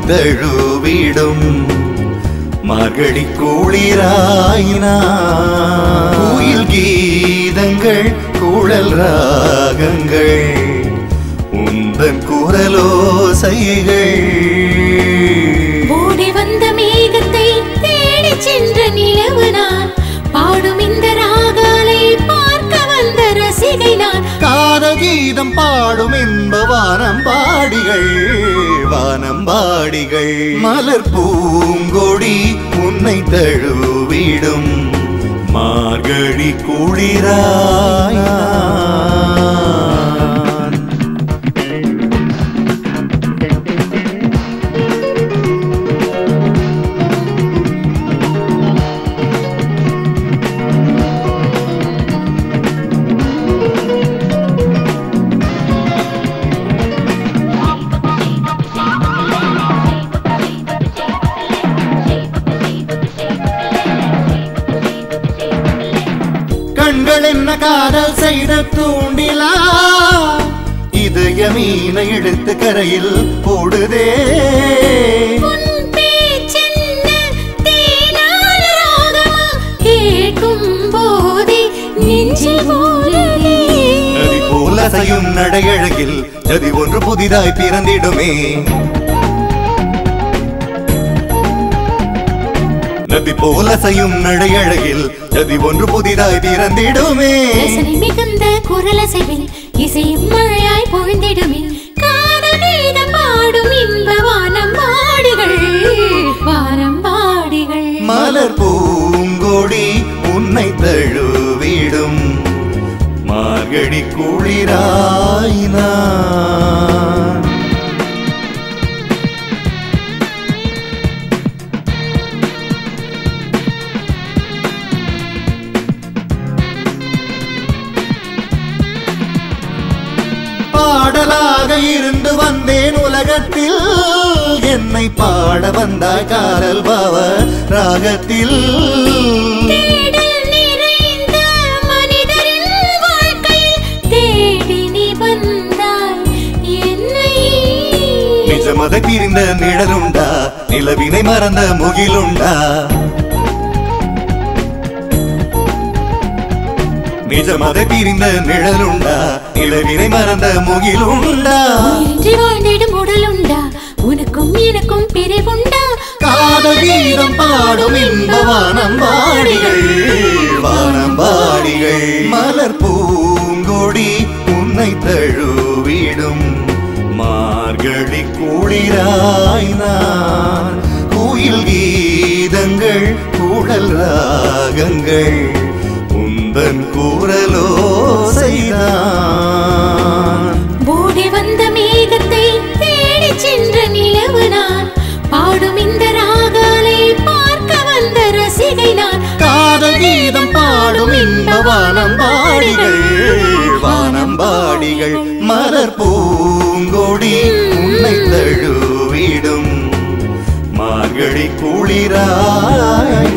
தழுவிடும் மார்கழி குளிராயினான் கோயில் கீதங்கள் குழல் ராகங்கள் உந்தன் குரலோசைகள் ஓடி வந்த மேகத்தை தேடி சென்ற நிலவு நான் பாடும் இந்த ராகாலை பார்க்க வந்த ரசிகை நான் காதல் கீதம் பாடும் இன்ப வானம்பாடிகள் வானம்பாடிகள் மலர் பூங்கொடி உன்னை தழுவிடும் மார்கழி குளிராயினான் கண்கள் என்ன காதல் செய்த தூண்டிலா இதய மீனை எடுத்து கரையில் போடுதே நதி போல அசையும் நடையழகில் ஜதி ஒன்று புதிதாய் பிறந்திடுமே நதி போல செய்யும் நடையழகில் ஜதி ஒன்று புதிதாய் பிறந்திடுமே மிகுந்த குரலசைவில் இசையும் மழையாய் பொழிந்திடுமே காதல் கீதம் பாடும் இன்ப வானம்பாடிகள் வானம்பாடிகள் மலர் பூங்கொடி உன்னை தழுவிடும் மார்கழி குளிராயினான் பாடலாக இருந்து வந்தேன் உலகத்தில் என்னை பாட வந்தாய் காதல் பாவ ராகத்தில் நிஜமதை பிரிந்த நிழலுண்டா நிலவினை மறந்த முகிலுண்டா நிஜமதை பிரிந்த நிழலுண்டா நிலவினை மறந்த முகிலுண்டா வாழ்ந்திடும் உடலுண்டா உனக்கும் எனக்கும் பிரிவுண்டா காதல் கீதம் பாடும் இன்ப வானம்பாடிகள் வானம்பாடிகள் மலர் பூங்கொடி உன்னை தழுவிடும் மார்கழி குளிராயினான் கோயில் கீதங்கள் குழல் ராகங்கள் உந்தன் குரலோசைதான் ஓடி வந்த மேகத்தை தேடி சென்ற நிலவு நான் பாடும் இந்த ராகாலை பார்க்க வந்த ரசிகை நான் காதல் கீதம் பாடும் இன்ப வானம்பாடிகள் வானம்பாடிகள் மலர் பூங்கொடி உன்னை தழுவிடும் மார்கழி குளிராய்